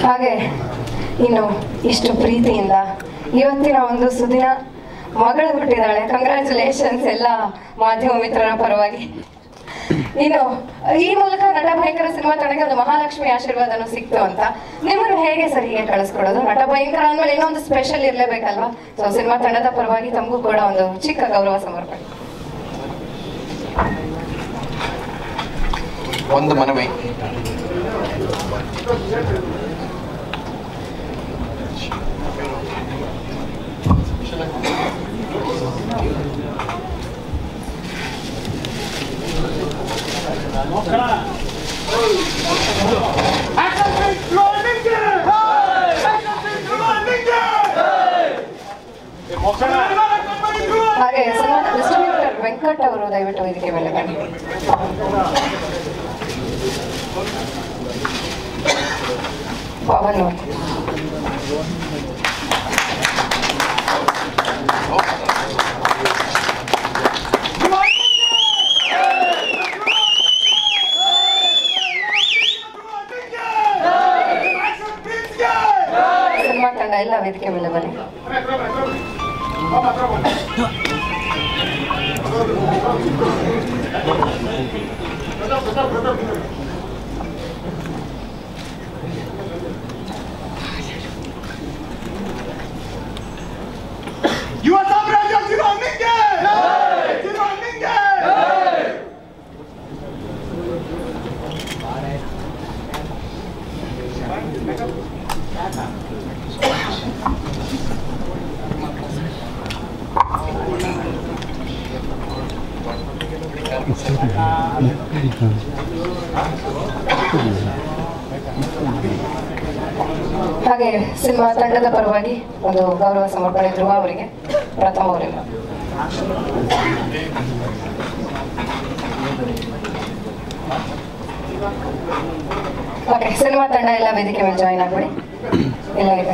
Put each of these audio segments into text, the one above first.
ಹಾಗೆ ಇನ್ನು ಇಷ್ಟು ಪ್ರೀತಿಯಿಂದ ಇವತ್ತಿನ ಒಂದು ಸುದಿನ ಮಗಳು ಹುಟ್ಟಿದಾಳೆ. ಕಂಗ್ರ್ಯಾಚುಲೇಷನ್ಸ್ ಎಲ್ಲ ಮಾಧ್ಯಮ ಮಿತ್ರರ ಪರವಾಗಿ. ಇನ್ನು ಈ ಮೂಲಕ ನಟ ಭಯಂಕರ ಸಿನಿಮಾ ತಂಡಕ್ಕೆ ಒಂದು ಮಹಾಲಕ್ಷ್ಮಿ ಆಶೀರ್ವಾದನೂ ಸಿಕ್ತು ಅಂತ ನಿಮ್ಮನ್ನು ಹೇಗೆ ಸರ್ ಹೀಗೆ ಕಳಿಸ್ಕೊಡೋದು? ನಟ ಭಯಂಕರ ಅಂದ್ಮೇಲೆ ಏನೋ ಒಂದು ಸ್ಪೆಷಲ್ ಇರ್ಲೇಬೇಕಲ್ವಾ? ಸೊ ಸಿನಿಮಾ ತಂಡದ ಪರವಾಗಿ ತಮಗೂ ಕೂಡ ಒಂದು ಚಿಕ್ಕ ಗೌರವ ಸಮರ್ಪಣೆ. ಒಂದು ಮನವಿ, ಹಾಗೆ ಸಿನಿಮಾದ ಡಿಸ್ಟ್ರಿಬ್ಯೂಟರ್ ವೆಂಕಟ್ ಅವರು ದಯವಿಟ್ಟು ವೇದಿಕೆ ಮೇಲೆ ಬನ್ನಿ. ಪವನ್ ಸಿನಿಮಾ ತಂಡ ಎಲ್ಲ ವೇದಿಕೆ ಮೇಲೆ ಬನ್ನಿ. ಯುವ ಸಾಮ್ರಾಜ್ಯ ಸಿರೋನಿಂಗೆ ಸಿರೋನಿಂಗೆ ಹಾಗೆ ಸಿನಿಮಾ ತಂಡದ ಪರವಾಗಿ ಒಂದು ಗೌರವ ಸಮರ್ಪಣೆ ಧ್ರುವ ಅವರಿಗೆ, ಪ್ರಥಮ್ ಅವರಿಂದ. ಓಕೆ, ಸಿನಿಮಾ ತಂಡ ಎಲ್ಲ ವೇದಿಕೆ ಮೇಲೆ ಜಾಯಿನ್ ಆಗ್ಬಿಡಿ ಎಲ್ಲರಿಗೂ.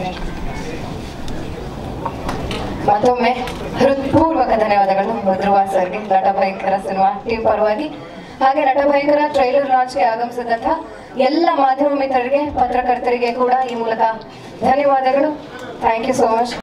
ಮತ್ತೊಮ್ಮೆ ಹೃತ್ಪೂರ್ವಕ ಧನ್ಯವಾದಗಳು ಧ್ರುವ ಸರ್ಗೆ, ನಟ ಭಯಂಕರ ಸಿನಿಮಾ ಟೀಮ್ ಪರವಾಗಿ. ಹಾಗೆ ನಟ ಭಯಂಕರ ಟ್ರೈಲರ್ ಲಾಂಚ್ಗೆ ಆಗಮಿಸಿದಂತಹ ಎಲ್ಲ ಮಾಧ್ಯಮ ಮಿತ್ರರಿಗೆ, ಪತ್ರಕರ್ತರಿಗೆ ಕೂಡ ಈ ಮೂಲಕ ಧನ್ಯವಾದಗಳು. Thank you so much.